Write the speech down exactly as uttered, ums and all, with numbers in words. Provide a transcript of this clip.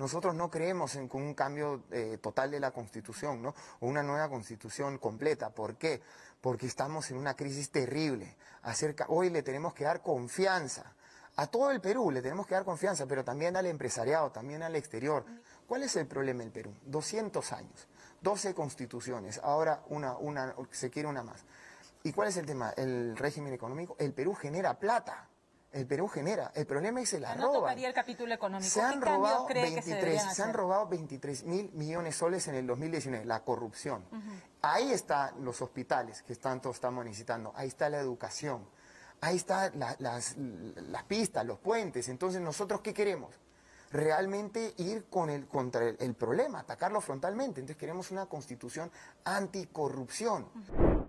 Nosotros no creemos en un cambio eh, total de la Constitución, ¿no? O una nueva Constitución completa. ¿Por qué? Porque estamos en una crisis terrible. Acerca, hoy le tenemos que dar confianza. A todo el Perú le tenemos que dar confianza, pero también al empresariado, también al exterior. ¿Cuál es el problema del Perú? doscientos años, doce constituciones, ahora una, una, se quiere una más. ¿Y cuál es el tema? El régimen económico. El Perú genera plata. El Perú genera. El problema es que se la no roban. tocaría el capítulo económico. Se han ¿Qué cambio robado cree que se veintitrés, deberían se hacer? han robado veintitrés mil millones de soles en el dos mil diecinueve. La corrupción. Uh-huh. Ahí están los hospitales que tanto estamos necesitando. Ahí está la educación. Ahí están la, las, las pistas, los puentes. Entonces, ¿nosotros qué queremos? Realmente ir con el, contra el, el problema, atacarlo frontalmente. Entonces queremos una constitución anticorrupción. Uh-huh.